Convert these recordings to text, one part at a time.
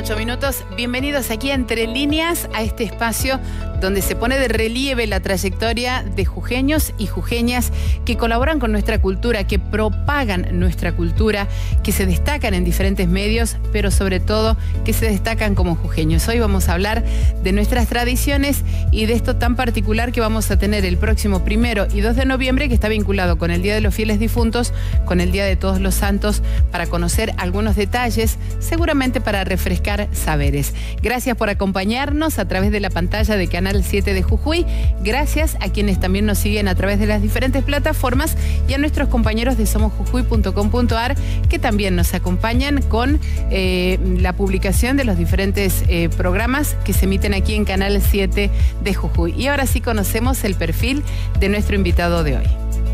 8 minutos. Bienvenidos aquí a Entre Líneas, a este espacio donde se pone de relieve la trayectoria de jujeños y jujeñas que colaboran con nuestra cultura, que propagan nuestra cultura, que se destacan en diferentes medios, pero sobre todo que se destacan como jujeños. Hoy vamos a hablar de nuestras tradiciones y de esto tan particular que vamos a tener el próximo 1 y 2 de noviembre, que está vinculado con el Día de los Fieles Difuntos, con el Día de Todos los Santos, para conocer algunos detalles, seguramente para refrescar saberes. Gracias por acompañarnos a través de la pantalla de Canal 7 de Jujuy. Gracias a quienes también nos siguen a través de las diferentes plataformas y a nuestros compañeros de somosjujuy.com.ar que también nos acompañan con la publicación de los diferentes programas que se emiten aquí en Canal 7 de Jujuy. Y ahora sí conocemos el perfil de nuestro invitado de hoy.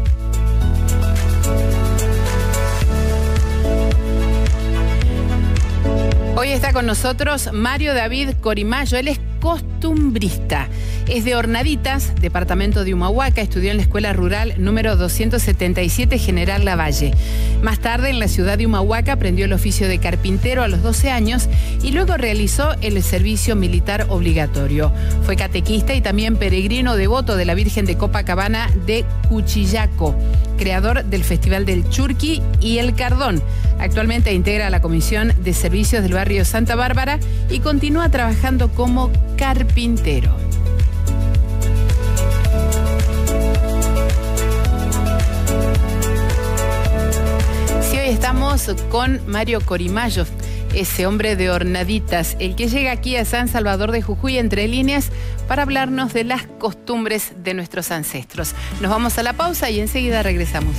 Hoy está con nosotros Mario David Corimayo. Él es costumbrista. Es de Hornaditas, departamento de Humahuaca. Estudió en la Escuela Rural número 277 General Lavalle. Más tarde, en la ciudad de Humahuaca, aprendió el oficio de carpintero a los 12 años y luego realizó el servicio militar obligatorio. Fue catequista y también peregrino devoto de la Virgen de Copacabana de Cuchillaco, creador del Festival del Churqui y el Cardón. Actualmente integra la Comisión de Servicios del barrio Santa Bárbara y continúa trabajando como carpintero. Sí, hoy estamos con Mario Corimayo, ese hombre de Hornaditas, el que llega aquí a San Salvador de Jujuy, Entre Líneas, para hablarnos de las costumbres de nuestros ancestros. Nos vamos a la pausa y enseguida regresamos.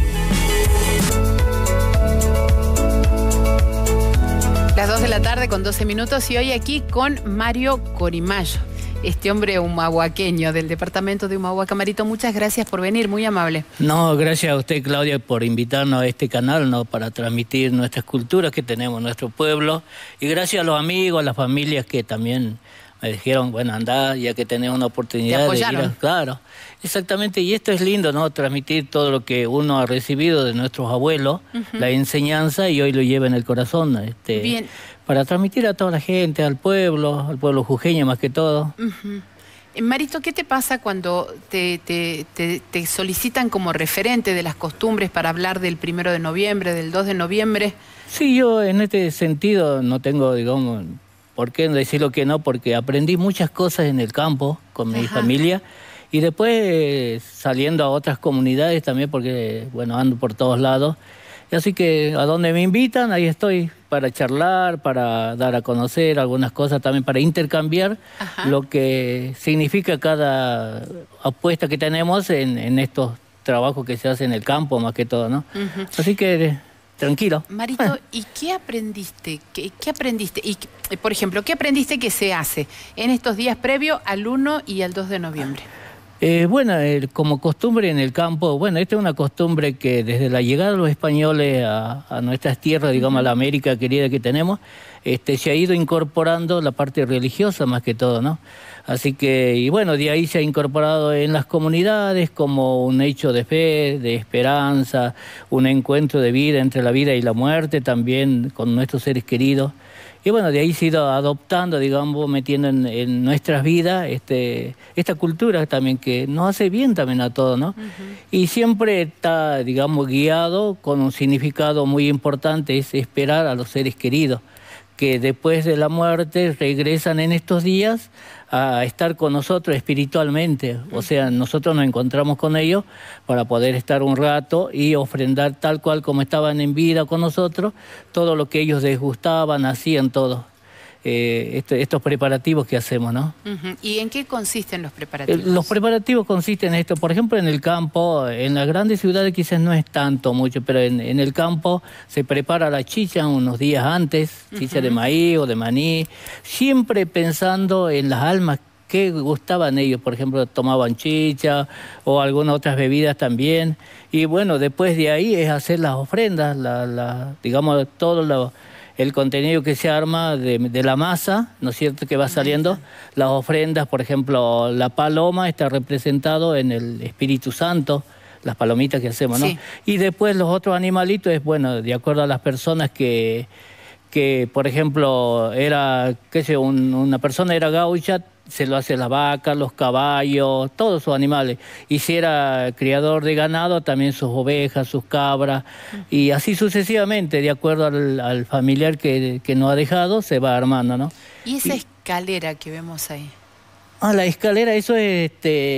Las 2 de la tarde con 12 minutos y hoy aquí con Mario Corimayo, este hombre humahuaqueño del departamento de Humahuaca. Marito, muchas gracias por venir, muy amable. No, gracias a usted, Claudia, por invitarnos a este canal, ¿no?, para transmitir nuestras culturas que tenemos en nuestro pueblo. Y gracias a los amigos, a las familias que también me dijeron, bueno, andá, ya que tenés una oportunidad de ir a... Claro, exactamente, y esto es lindo, ¿no?, transmitir todo lo que uno ha recibido de nuestros abuelos, la enseñanza, y hoy lo lleva en el corazón, Bien. Para transmitir a toda la gente, al pueblo jujeño más que todo. Marito, ¿qué te pasa cuando te solicitan como referente de las costumbres para hablar del 1 de noviembre, del 2 de noviembre? Sí, yo en este sentido no tengo, digamos... ¿Por qué decirlo que no? Porque aprendí muchas cosas en el campo con mi familia y después saliendo a otras comunidades también porque, bueno, ando por todos lados. Y así que a donde me invitan, ahí estoy para charlar, para dar a conocer algunas cosas, también para intercambiar lo que significa cada apuesta que tenemos en estos trabajos que se hacen en el campo más que todo, ¿no? Así que... tranquilo. Marito, ¿y qué aprendiste? ¿Qué aprendiste? Y, por ejemplo, ¿qué aprendiste que se hace en estos días previos al 1 y al 2 de noviembre? Bueno, como costumbre en el campo, bueno, esta es una costumbre que desde la llegada de los españoles a nuestras tierras, digamos, a la América querida que tenemos, se ha ido incorporando la parte religiosa más que todo, ¿no? Así que, y bueno, de ahí se ha incorporado en las comunidades como un hecho de fe, de esperanza, un encuentro de vida entre la vida y la muerte, también con nuestros seres queridos. Y bueno, de ahí se ha ido adoptando, digamos, metiendo en nuestras vidas esta cultura también que nos hace bien también a todos, ¿no? Y siempre está, digamos, guiado con un significado muy importante, es esperar a los seres queridos, que después de la muerte regresan en estos días a estar con nosotros espiritualmente. O sea, nosotros nos encontramos con ellos para poder estar un rato y ofrendar tal cual como estaban en vida con nosotros, todo lo que ellos les gustaban, hacían todo. Estos preparativos que hacemos, ¿no? ¿Y en qué consisten los preparativos? Los preparativos consisten en esto, por ejemplo, en el campo, en las grandes ciudades quizás no es tanto mucho, pero en el campo se prepara la chicha unos días antes, chicha de maíz o de maní, siempre pensando en las almas que gustaban ellos. Por ejemplo, tomaban chicha o algunas otras bebidas también, y bueno, después de ahí es hacer las ofrendas, digamos, todo el contenido que se arma de la masa, ¿no es cierto?, que va saliendo, las ofrendas, por ejemplo, la paloma está representado en el Espíritu Santo, las palomitas que hacemos, ¿no? Sí. Y después los otros animalitos es, bueno, de acuerdo a las personas que que, por ejemplo, era, qué sé, una persona era gaucha, se lo hace las vacas, los caballos, todos sus animales. Y si era criador de ganado, también sus ovejas, sus cabras, y así sucesivamente, de acuerdo al familiar que nos ha dejado, se va armando, ¿no? ¿Y esa escalera que vemos ahí? Ah, la escalera, eso es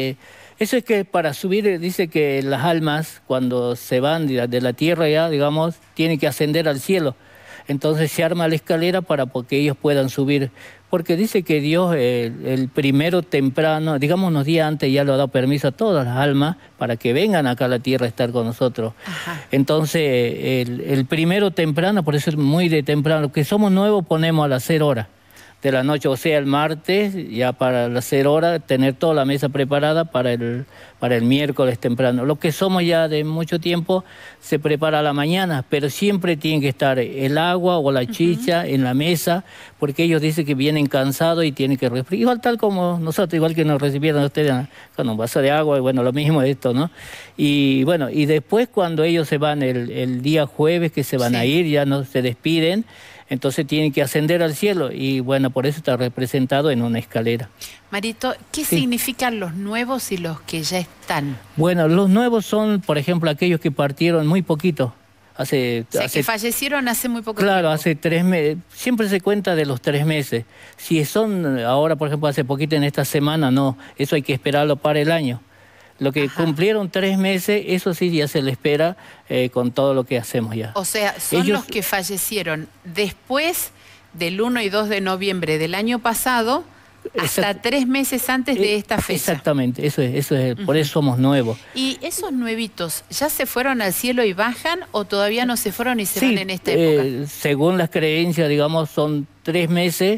que para subir, dice que las almas, cuando se van de la tierra ya, digamos, tienen que ascender al cielo. Entonces se arma la escalera para que ellos puedan subir. Porque dice que Dios, el primero temprano, digamos unos días antes, ya le ha dado permiso a todas las almas para que vengan acá a la tierra a estar con nosotros. Ajá. Entonces, el primero temprano, por eso es muy de temprano, los que somos nuevos ponemos a las 0 horas de la noche, o sea, el martes, ya para las 0 horas, tener toda la mesa preparada para el miércoles temprano. Los que somos ya de mucho tiempo, se prepara a la mañana, pero siempre tiene que estar el agua o la chicha en la mesa, porque ellos dicen que vienen cansados y tienen que refrescar. Igual tal como nosotros, igual que nos recibieron ustedes con un vaso de agua, y bueno, lo mismo esto, ¿no? Y bueno, y después cuando ellos se van el día jueves, que se van a ir, ya no se despiden, entonces tienen que ascender al cielo y bueno, por eso está representado en una escalera. Marito, ¿qué significan los nuevos y los que ya están? Bueno, los nuevos son, por ejemplo, aquellos que partieron muy poquito. Que fallecieron hace muy poco tiempo. Claro, hace 3 meses. Siempre se cuenta de los 3 meses. Si son ahora, por ejemplo, hace poquito en esta semana, no. Eso hay que esperarlo para el año. Lo que cumplieron 3 meses, eso sí ya se le espera con todo lo que hacemos ya. O sea, son los que fallecieron después del 1 y 2 de noviembre del año pasado, hasta 3 meses antes de esta fecha. Exactamente, eso es, por eso somos nuevos. ¿Y esos nuevitos ya se fueron al cielo y bajan o todavía no se fueron y se van en esta época? Según las creencias, digamos, son 3 meses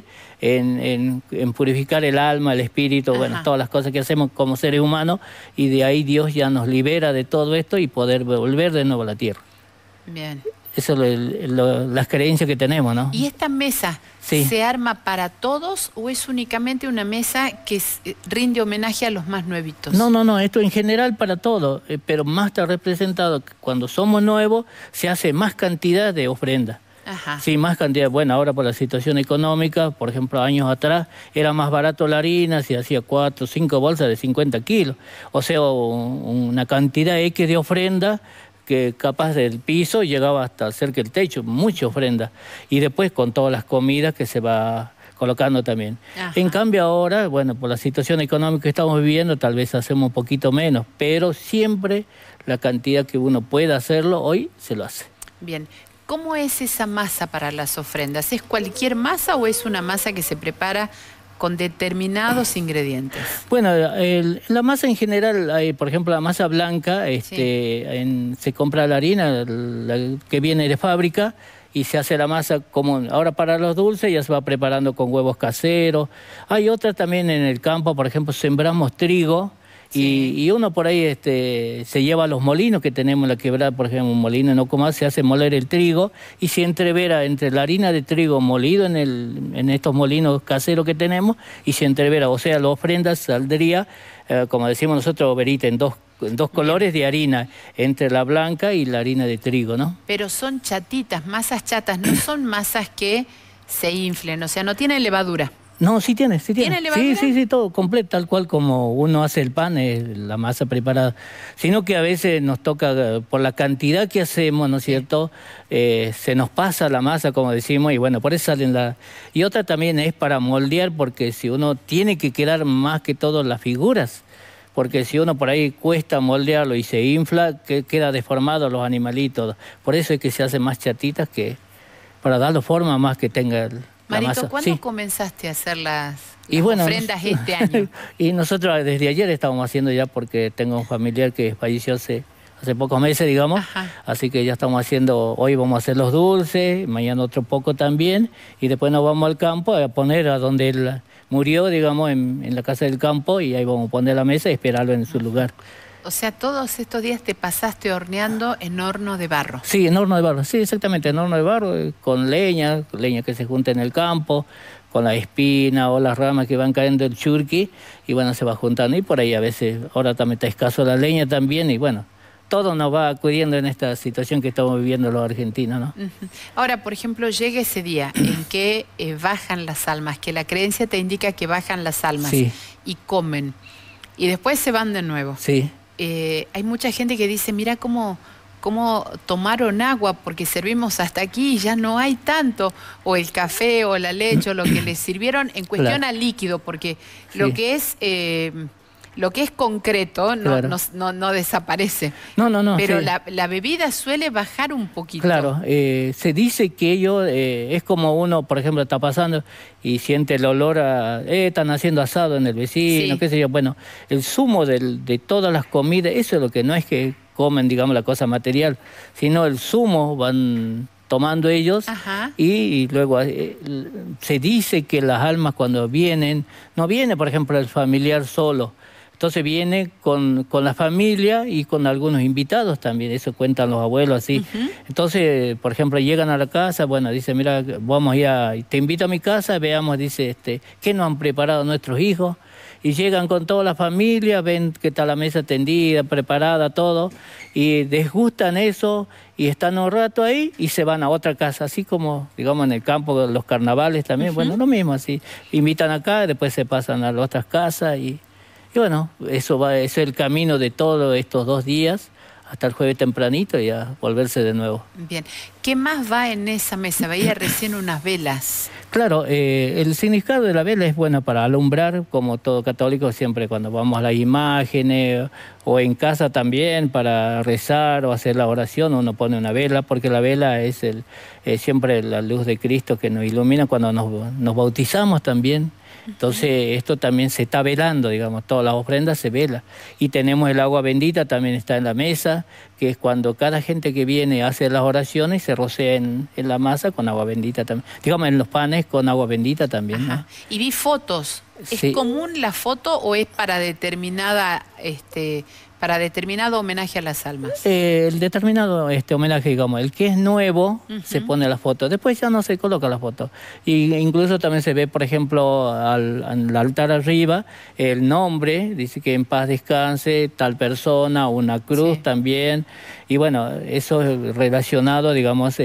en purificar el alma, el espíritu, bueno, todas las cosas que hacemos como seres humanos, y de ahí Dios ya nos libera de todo esto y poder volver de nuevo a la tierra. Bien. Eso es las creencias que tenemos, ¿no? ¿Y esta mesa se arma para todos o es únicamente una mesa que rinde homenaje a los más nuevitos? No, esto en general para todos, pero más está representado que cuando somos nuevos se hace más cantidad de ofrendas. Ajá. Sí, más cantidad. Bueno, ahora por la situación económica, por ejemplo, años atrás, era más barato la harina, se hacía 4 o 5 bolsas de 50 kilos. O sea, una cantidad X de ofrenda que capaz del piso llegaba hasta cerca del techo, mucha ofrenda. Y después con todas las comidas que se va colocando también. Ajá. En cambio ahora, bueno, por la situación económica que estamos viviendo, tal vez hacemos un poquito menos, pero siempre la cantidad que uno pueda hacerlo, hoy se lo hace. Bien. ¿Cómo es esa masa para las ofrendas? ¿Es cualquier masa o es una masa que se prepara con determinados ingredientes? Bueno, la masa en general, por ejemplo, la masa blanca, se compra la harina que viene de fábrica y se hace la masa común. Ahora para los dulces ya se va preparando con huevos caseros. Hay otras también en el campo, por ejemplo, sembramos trigo. Y uno por ahí se lleva a los molinos que tenemos en la quebrada, por ejemplo, un molino en Ocumá, se hace moler el trigo y se entrevera entre la harina de trigo molido en estos molinos caseros que tenemos y se entrevera, o sea, la ofrenda saldría, como decimos nosotros, verita, en dos colores de harina, entre la blanca y la harina de trigo, ¿no? Pero son chatitas, masas chatas, no son masas que se inflen, o sea, no tienen levadura. No, sí tiene. ¿Tiene levadura? Sí, todo completo, tal cual como uno hace el pan, la masa preparada. Sino que a veces nos toca, por la cantidad que hacemos, ¿no es cierto?, se nos pasa la masa, como decimos, y bueno, por eso salen Y otra también es para moldear, porque si uno tiene que quedar más que todo las figuras, porque si uno por ahí cuesta moldearlo y se infla, queda deformado los animalitos. Por eso es que se hacen más chatitas, para darle forma más que tenga... Marito, ¿cuándo comenzaste a hacer las ofrendas este año? Y nosotros desde ayer estamos haciendo ya, porque tengo un familiar que falleció hace pocos meses, digamos. Ajá. Así que ya estamos haciendo, hoy vamos a hacer los dulces, mañana otro poco también, y después nos vamos al campo a poner a donde él murió, digamos, en la casa del campo, y ahí vamos a poner la mesa y esperarlo en su lugar. O sea, todos estos días te pasaste horneando en horno de barro. Sí, en horno de barro, sí, exactamente, en horno de barro, con leña que se junta en el campo, con la espina o las ramas que van cayendo del churqui, y bueno, se va juntando, y por ahí a veces, ahora también está escaso la leña también, y bueno, todo nos va acudiendo en esta situación que estamos viviendo los argentinos, ¿no? Ahora, por ejemplo, llega ese día en que bajan las almas, que la creencia te indica que bajan las almas y comen, y después se van de nuevo. Sí. Hay mucha gente que dice, mira cómo tomaron agua, porque servimos hasta aquí y ya no hay tanto, o el café o la leche o lo que les sirvieron en cuestión a líquido, porque lo que es concreto no desaparece. No. Pero la bebida suele bajar un poquito. Claro, se dice que ellos, es como uno, por ejemplo, está pasando y siente el olor a, están haciendo asado en el vecino, qué sé yo. Bueno, el zumo de todas las comidas, eso es lo que no es que comen, digamos, la cosa material, sino el zumo van tomando ellos. Y luego se dice que las almas cuando vienen, no viene, por ejemplo, el familiar solo. Entonces viene con la familia y con algunos invitados también, eso cuentan los abuelos así. Entonces, por ejemplo, llegan a la casa, bueno, dice, mira, vamos ya, te invito a mi casa, veamos, dice, ¿qué nos han preparado nuestros hijos? Y llegan con toda la familia, ven que está la mesa tendida, preparada, todo, y desgustan eso, y están un rato ahí y se van a otra casa, así como, digamos, en el campo, los carnavales también, bueno, lo mismo, así. Invitan acá, después se pasan a las otras casas y bueno, eso es el camino de todos estos 2 días, hasta el jueves tempranito y a volverse de nuevo. Bien. ¿Qué más va en esa mesa? Veía recién unas velas. Claro, el significado de la vela es bueno para alumbrar, como todo católico, siempre cuando vamos a las imágenes o en casa también para rezar o hacer la oración, uno pone una vela, porque la vela es siempre la luz de Cristo que nos ilumina cuando nos bautizamos también. Entonces esto también se está velando, digamos, todas las ofrendas se vela. Y tenemos el agua bendita, también está en la mesa, que es cuando cada gente que viene hace las oraciones se rocea en la masa con agua bendita también. Digamos, en los panes con agua bendita también, ¿no? Y vi fotos. ¿Es común la foto o es para determinado homenaje a las almas? El determinado homenaje, digamos, el que es nuevo, se pone la foto. Después ya no se coloca la foto. Y incluso también se ve, por ejemplo, al altar arriba, el nombre, dice que en paz descanse tal persona, una cruz también. Y bueno, eso es relacionado, digamos,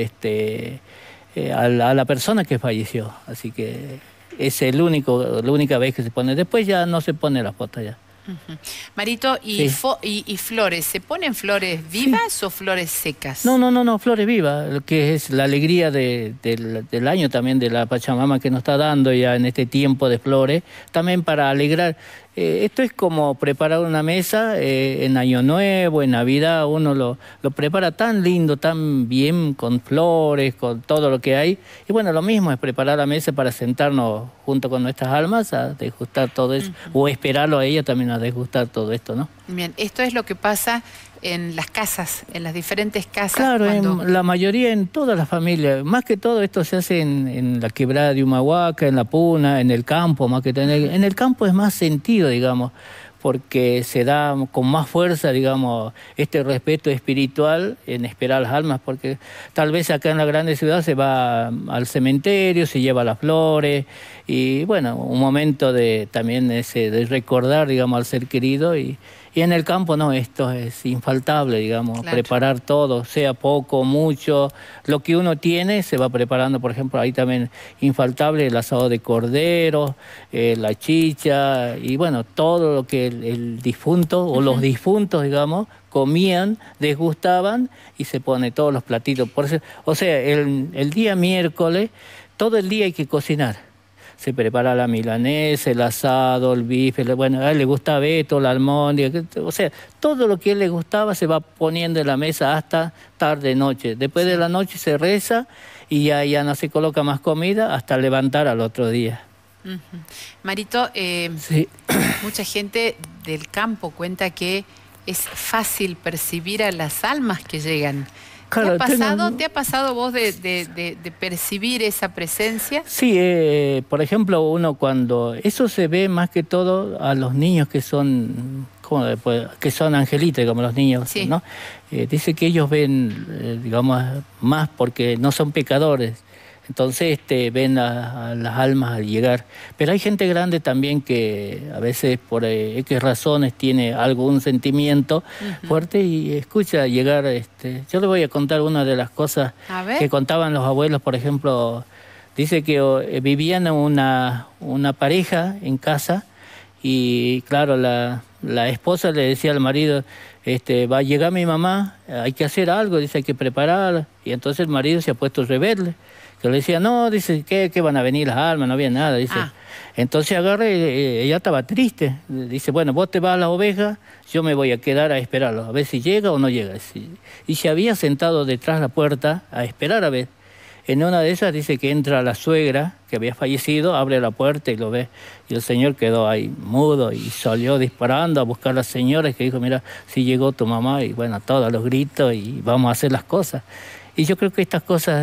a la persona que falleció. Así que es la única vez que se pone. Después ya no se pone la foto ya. Marito, y flores, ¿se ponen flores vivas o flores secas? No, flores vivas, que es la alegría del año también, de la Pachamama que nos está dando ya en este tiempo de flores, también para alegrar. Esto es como preparar una mesa en Año Nuevo, en Navidad, uno lo prepara tan lindo, tan bien, con flores, con todo lo que hay. Y bueno, lo mismo es preparar la mesa para sentarnos junto con nuestras almas a degustar todo eso, o esperarlo a ella también a degustar todo esto, ¿no? Bien, esto es lo que pasa en las casas, en las diferentes casas. Claro, en la mayoría, en todas las familias. Más que todo esto se hace en la quebrada de Humahuaca, en la Puna, en el campo, más que todo. En el campo es más sentido, digamos, porque se da con más fuerza, digamos, este respeto espiritual en esperar a las almas, porque tal vez acá en la grande ciudad se va al cementerio, se lleva las flores, y bueno, un momento también de recordar, digamos, al ser querido, y en el campo no, esto es infaltable, digamos, preparar todo, sea poco, mucho, lo que uno tiene se va preparando. Por ejemplo, ahí también infaltable el asado de cordero, la chicha, y bueno, todo lo que el difunto o los difuntos, digamos, comían, desgustaban, y se pone todos los platitos. Por eso, o sea, el día miércoles, todo el día hay que cocinar. Se prepara la milanesa, el asado, el bife, bueno, a él le gusta Beto, la almóndiga, o sea, todo lo que a él le gustaba se va poniendo en la mesa hasta tarde, noche. Después de la noche se reza y ya no se coloca más comida hasta levantar al otro día. Marito, mucha gente del campo cuenta que es fácil percibir a las almas que llegan. Claro, ¿Te ha pasado vos de percibir esa presencia? Sí, por ejemplo, uno cuando... Eso se ve más que todo a los niños que son angelitos, como los niños, ¿no? Dice que ellos ven, digamos, más porque no son pecadores. Entonces ven a las almas al llegar. Pero hay gente grande también que a veces por X razones tiene algún sentimiento fuerte y escucha llegar. Yo le voy a contar una de las cosas que contaban los abuelos, por ejemplo. Dice que vivían una pareja en casa y claro, la esposa le decía al marido, va a llegar mi mamá, hay que hacer algo, dice, hay que preparar. Y entonces el marido se ha puesto rebelde, que le decía, no, dice, ¿qué van a venir las almas? No había nada, dice. Entonces agarra y ella estaba triste. Dice, bueno, vos te vas a las ovejas, yo me voy a quedar a esperarlo, a ver si llega o no llega. Y se había sentado detrás de la puerta a esperar a ver. En una de esas dice que entra la suegra, que había fallecido, abre la puerta y lo ve. Y el señor quedó ahí mudo y salió disparando a buscar a las señoras, que dijo, mira, si llegó tu mamá, y bueno, todos los gritos y vamos a hacer las cosas. Y yo creo que estas cosas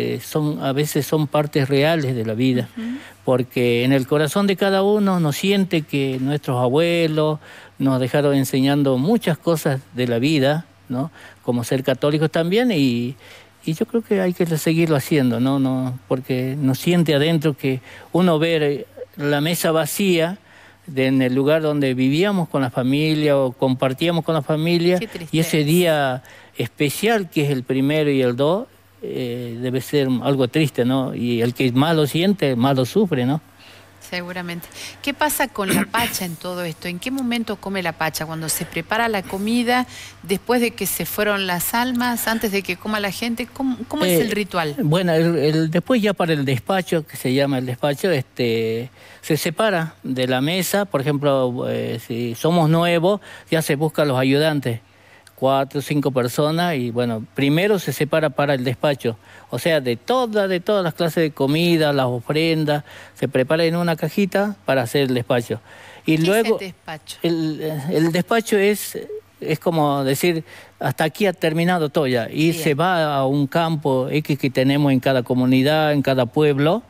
a veces son partes reales de la vida, porque en el corazón de cada uno nos siente que nuestros abuelos nos dejaron enseñando muchas cosas de la vida, ¿no? Como ser católicos también, y yo creo que hay que seguirlo haciendo, ¿no? Porque nos siente adentro que uno ve la mesa vacía en el lugar donde vivíamos con la familia o compartíamos con la familia, y ese día especial que es el 1 y el 2 debe ser algo triste, ¿no? Y el que más lo siente, más lo sufre, ¿no? Seguramente. ¿Qué pasa con la pacha en todo esto? ¿En qué momento come la pacha? ¿Cuando se prepara la comida, después de que se fueron las almas, antes de que coma la gente? ¿Cómo es el ritual? Bueno, después ya para el despacho, que se llama el despacho, se separa de la mesa. Por ejemplo, si somos nuevos, ya se buscan los ayudantes, 4 o 5 personas, y bueno, primero se separa para el despacho, o sea, de todas las clases de comida, las ofrendas, se prepara en una cajita para hacer el despacho. Y luego, ¿qué es el despacho? El despacho es como decir, hasta aquí ha terminado todo ya, y se va a un campo X que tenemos en cada comunidad, en cada pueblo,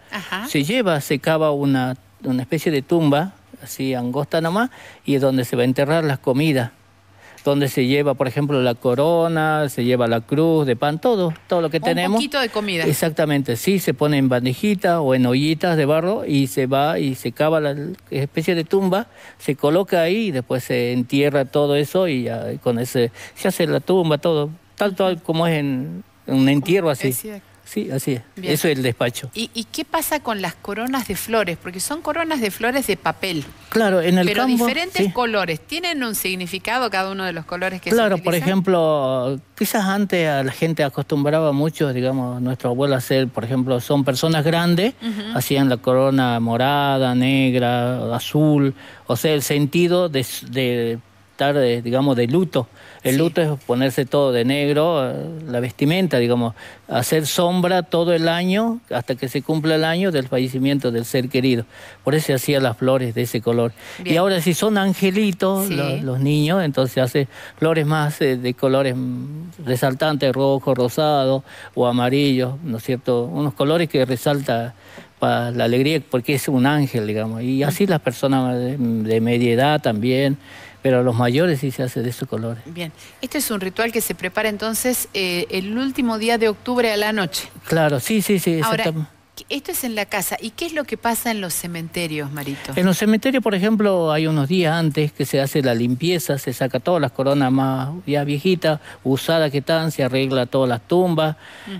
se cava una especie de tumba, así angosta nomás, y es donde se va a enterrar las comidas, donde se lleva, por ejemplo, la corona, se lleva la cruz de pan, todo lo que tenemos. Un poquito de comida. Exactamente, sí, se pone en bandejitas o en ollitas de barro y se va y se cava la especie de tumba, se coloca ahí y después se entierra todo eso y ya con ese se hace la tumba, todo, tal como es en un entierro así. Sí, así es. Bien. Eso es el despacho. ¿Y qué pasa con las coronas de flores? Porque son coronas de flores de papel. Claro, en el campo. Pero diferentes colores. ¿Tienen un significado cada uno de los colores que se utilizan? Claro, por ejemplo, quizás antes a la gente acostumbraba mucho, digamos, nuestro abuelo a hacer, por ejemplo, son personas grandes, hacían la corona morada, negra, azul, o sea, el sentido de estar, digamos, de luto. El luto es ponerse todo de negro, la vestimenta, digamos, hacer sombra todo el año, hasta que se cumpla el año del fallecimiento del ser querido. Por eso se hacían las flores de ese color. Bien. Y ahora si son angelitos, los niños, entonces hace flores más de colores resaltantes, rojo, rosado o amarillo, ¿no es cierto? Unos colores que resaltan para la alegría, porque es un ángel, digamos. Y así las personas de media edad también, pero los mayores sí se hace de esos colores. Bien, este es un ritual que se prepara entonces el último día de octubre a la noche. Claro, sí. Ahora, esto es en la casa. ¿Y qué es lo que pasa en los cementerios, Marito? En los cementerios, por ejemplo, hay unos días antes que se hace la limpieza, se saca todas las coronas más ya viejitas, usadas que están, se arregla todas las tumbas,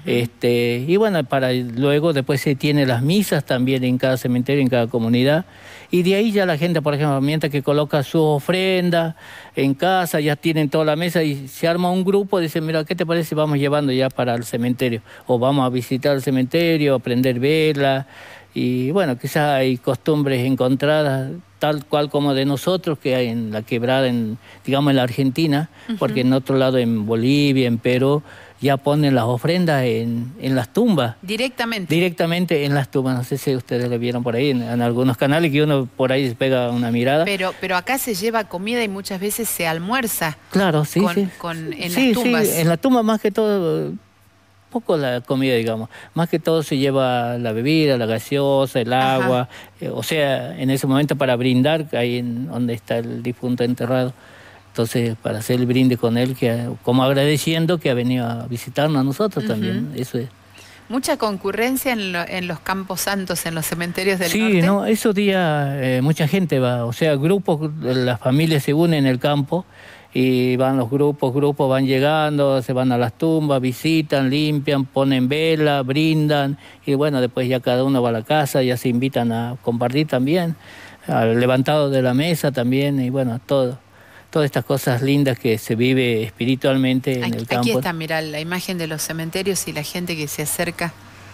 y bueno, para luego después se tiene las misas también en cada cementerio, en cada comunidad. Y de ahí ya la gente, por ejemplo, mientras que coloca su ofrenda en casa, ya tienen toda la mesa y se arma un grupo, dicen, mira, ¿qué te parece si vamos llevando ya para el cementerio? O vamos a visitar el cementerio, a prender vela. Y bueno, quizás hay costumbres encontradas, tal cual como de nosotros, que hay en la quebrada, digamos en la Argentina, porque en otro lado, en Bolivia, en Perú, ya ponen las ofrendas en las tumbas. ¿Directamente? Directamente en las tumbas. No sé si ustedes lo vieron por ahí, en algunos canales que uno por ahí se pega una mirada. Pero acá se lleva comida y muchas veces se almuerza. Claro, sí. En las tumbas. Sí, en la tumba más que todo, poco la comida, digamos. Más que todo se lleva la bebida, la gaseosa, el agua. O sea, en ese momento para brindar, ahí donde está el difunto enterrado. Entonces, para hacer el brinde con él, como agradeciendo que ha venido a visitarnos a nosotros también, eso es. ¿Mucha concurrencia en los campos santos, en los cementerios del norte? Sí, no, esos días mucha gente va, o sea, grupos, las familias se unen en el campo y van los grupos van llegando, se van a las tumbas, visitan, limpian, ponen vela, brindan y bueno, después ya cada uno va a la casa, ya se invitan a compartir también, al levantado de la mesa también y bueno, todas estas cosas lindas que se vive espiritualmente en el campo. Aquí está, mirá, la imagen de los cementerios y la gente que se acerca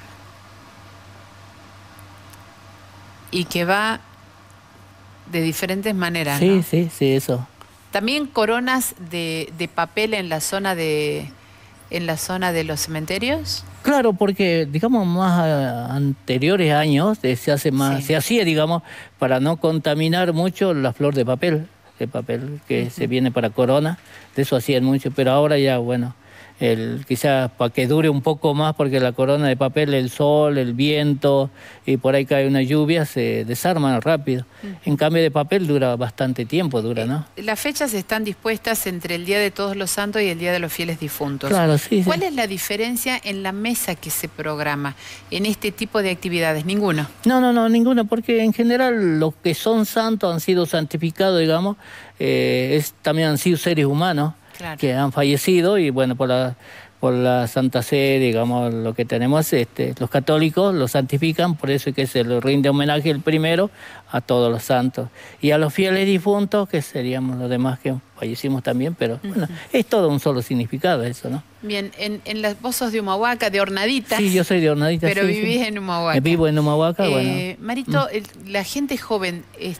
y que va de diferentes maneras, Sí, ¿no? sí, eso. ¿También coronas de papel en la zona de los cementerios? Claro, porque digamos más anteriores años se hace más, se hacía, digamos, para no contaminar mucho la flor de papel que se viene para corona, de eso hacían mucho, pero ahora ya bueno, quizás para que dure un poco más, porque la corona de papel, el sol, el viento y por ahí cae una lluvia, se desarman rápido. En cambio de papel dura bastante tiempo, ¿no? Las fechas están dispuestas entre el Día de Todos los Santos y el Día de los Fieles Difuntos. Claro, sí. ¿Cuál es la diferencia en la mesa que se programa en este tipo de actividades? ¿Ninguno? No, ninguno, porque en general los que son santos han sido santificados, digamos, también han sido seres humanos. Claro. Que han fallecido y bueno, por la Santa Sede, digamos, lo que tenemos, los católicos los santifican, por eso es que se les rinde homenaje el primero a todos los santos. Y a los fieles difuntos, que seríamos los demás que fallecimos también, pero bueno, es todo un solo significado eso, ¿no? Bien, vos sos de Humahuaca, de Hornaditas. Sí, yo soy de Hornaditas. Pero vivís en Humahuaca. Vivo en Humahuaca, bueno. Marito, la gente joven,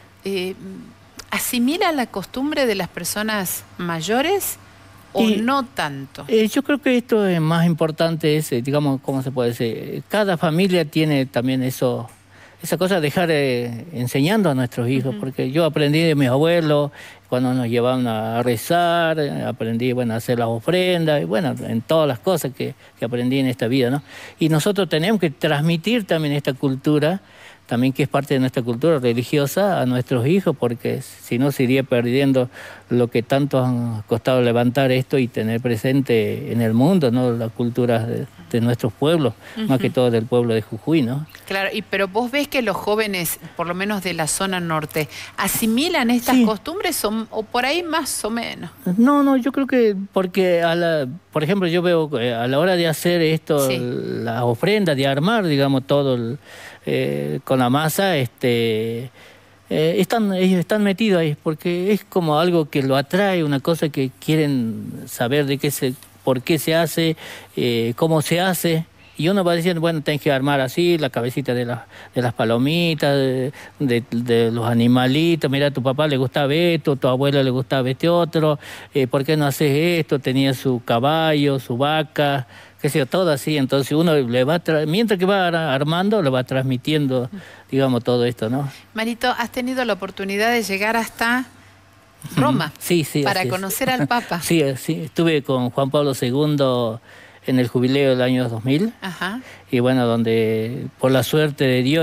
¿asimila la costumbre de las personas mayores? ¿O no tanto? Yo creo que esto es más importante, digamos, ¿cómo se puede decir? Cada familia tiene también esa cosa de dejar enseñando a nuestros hijos, porque yo aprendí de mis abuelos, cuando nos llevaban a rezar, aprendí, bueno, a hacer las ofrendas, y bueno, en todas las cosas que aprendí en esta vida, ¿no? Y nosotros tenemos que transmitir también esta cultura, también que es parte de nuestra cultura religiosa, a nuestros hijos, porque si no se iría perdiendo lo que tanto han costado levantar esto y tener presente en el mundo, ¿no? La cultura de nuestros pueblos, más que todo del pueblo de Jujuy, ¿no? Claro, pero vos ves que los jóvenes, por lo menos de la zona norte, ¿asimilan estas costumbres o por ahí más o menos? No, yo creo que porque, por ejemplo, yo veo a la hora de hacer esto, las ofrendas, de armar, digamos, todo con la masa, ellos están metidos ahí, porque es como algo que lo atrae, una cosa que quieren saber por qué se hace, cómo se hace. Y uno va diciendo, bueno, tenés que armar así, la cabecita de las palomitas, de los animalitos. Mira, a tu papá le gustaba esto, a tu abuela le gustaba este otro. ¿Por qué no haces esto? Tenía su caballo, su vaca, qué sé yo, todo así. Entonces uno mientras que va armando, le va transmitiendo, digamos, todo esto, ¿no? Marito, ¿has tenido la oportunidad de llegar hasta Roma? Sí. Para conocer al Papa. Sí, estuve con Juan Pablo II en el jubileo del año 2000. Ajá. Y bueno, donde por la suerte de Dios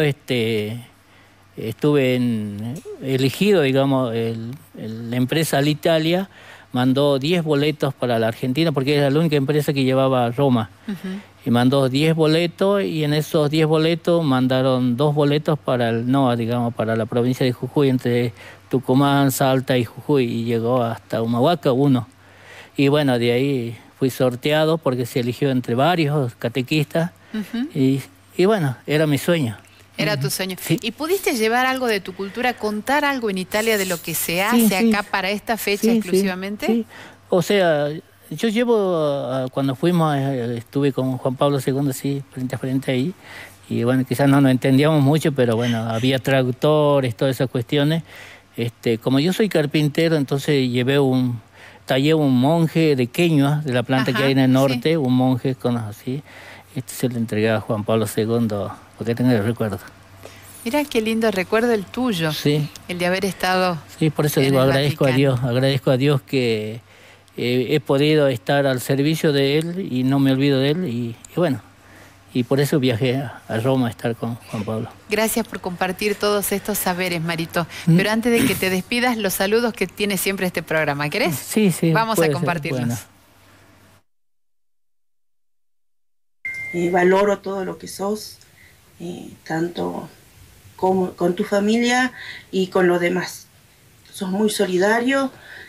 estuve elegido, digamos, la empresa Alitalia mandó 10 boletos para la Argentina, porque era la única empresa que llevaba a Roma. Y mandó 10 boletos, y en esos 10 boletos mandaron 2 boletos para el NOA, digamos, para la provincia de Jujuy, entre Tucumán, Salta y Jujuy, y llegó hasta Humahuaca 1. Y bueno, de ahí fui sorteado porque se eligió entre varios catequistas y bueno, era mi sueño. Era tu sueño. Sí. ¿Y pudiste llevar algo de tu cultura, contar algo en Italia de lo que se hace acá para esta fecha exclusivamente? Sí. O sea, yo llevo, cuando fuimos, estuve con Juan Pablo II así, frente a frente ahí, y bueno, quizás no nos entendíamos mucho, pero bueno, había traductores, todas esas cuestiones. Como yo soy carpintero, entonces tallé un monje de Queñua, de la planta que hay en el norte, un monje con así. Se le entregué a Juan Pablo II, porque tengo el recuerdo. Mira qué lindo recuerdo el tuyo, el de haber estado. Sí, por eso digo, agradezco a Dios que he podido estar al servicio de Él y no me olvido de Él, y bueno, y por eso viajé a Roma a estar con Juan Pablo. Gracias por compartir todos estos saberes, Marito. Pero antes de que te despidas, los saludos que tiene siempre este programa, ¿querés? Sí. Vamos a compartirlos. Bueno. valoro todo lo que sos, tanto con tu familia y con los demás. Sos muy solidario,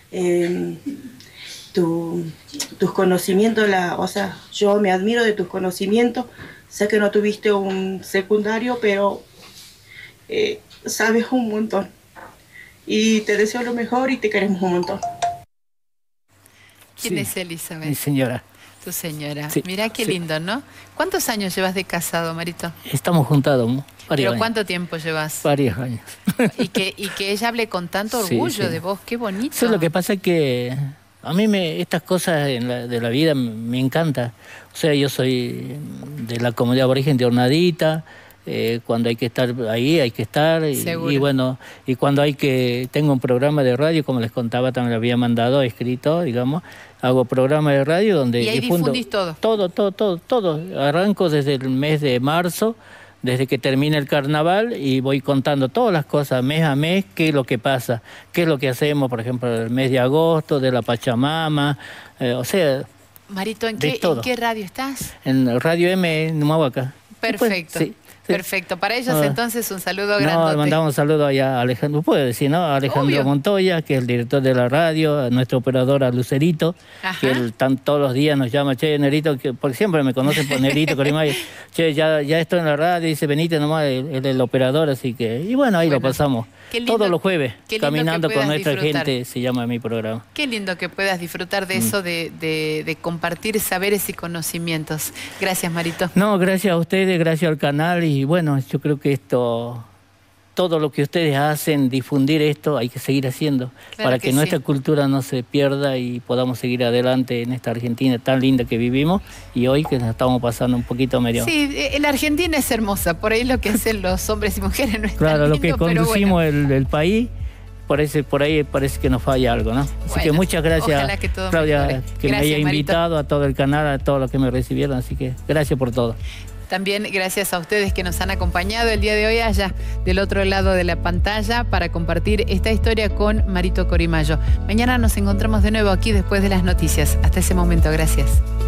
tus conocimientos, o sea, yo me admiro de tus conocimientos. Sé que no tuviste un secundario, pero sabes un montón. Y te deseo lo mejor y te queremos un montón. ¿Quién es Elizabeth? Mi señora. Tu señora. Sí, Mirá qué lindo, ¿no? ¿Cuántos años llevas de casado, Marito? Estamos juntados, ¿no? ¿Pero años. cuánto tiempo llevas? Varios años. Y que ella hable con tanto orgullo de vos, qué bonito. Sí, lo que pasa es que a mí estas cosas de la vida me encantan. O sea, yo soy de la comunidad aborigen de Hornadita. Cuando hay que estar ahí, hay que estar. Y bueno, y cuando tengo un programa de radio, como les contaba, también lo había mandado, escrito, digamos. Hago programa de radio donde ¿Y ahí difundo difundís todo? Todo. Arranco desde el mes de marzo, desde que termina el carnaval, y voy contando todas las cosas, mes a mes, qué es lo que pasa, qué es lo que hacemos, por ejemplo, el mes de agosto, de la Pachamama, o sea... Marito, ¿en qué radio estás? En Radio M, en Humahuaca. Perfecto. Sí. Perfecto. Para ellos, entonces, un saludo grandote. Le mandamos un saludo allá a Alejandro, puede decir, ¿no? A Alejandro Montoya, que es el director de la radio, a nuestro operador, a Lucerito, que él todos los días nos llama, che, Nerito, porque siempre me conocen por Nerito, Corimayo, che, ya estoy en la radio, dice, venite nomás, él es el operador, así que, y bueno, ahí lo pasamos. Todos los jueves, caminando con nuestra gente, se llama mi programa. Qué lindo que puedas disfrutar de eso, de compartir saberes y conocimientos. Gracias, Marito. No, gracias a ustedes, gracias al canal, y bueno, yo creo que todo lo que ustedes hacen, difundir esto, hay que seguir haciendo, para que nuestra cultura no se pierda y podamos seguir adelante en esta Argentina tan linda que vivimos, y hoy que nos estamos pasando un poquito medio... Sí, la Argentina es hermosa, por ahí lo que hacen los hombres y mujeres no es claro, tan lindo, lo que conducimos el país, por ahí parece que nos falla algo, ¿no? Así que muchas gracias, Claudia, que me haya invitado, a todo el canal, a todos los que me recibieron, así que gracias por todo. También gracias a ustedes que nos han acompañado el día de hoy allá del otro lado de la pantalla para compartir esta historia con Marito Corimayo. Mañana nos encontramos de nuevo aquí después de las noticias. Hasta ese momento, gracias.